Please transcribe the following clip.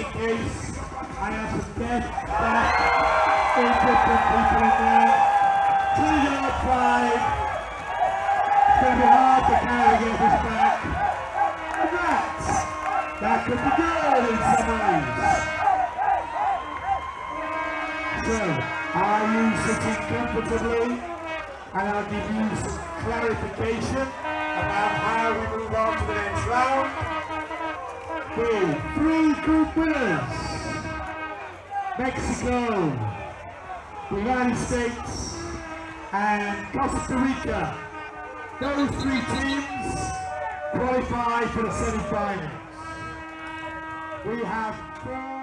case I have some dead back, indifferent people in there. 2-yard five. It's going to be hard to carry against this back. And that could be good in some ways. So, are you sitting comfortably? And I'll give you some clarification about how we move on to the next round. With 3 group winners: Mexico, the United States, and Costa Rica. Those 3 teams qualify for the semi-finals. We have 4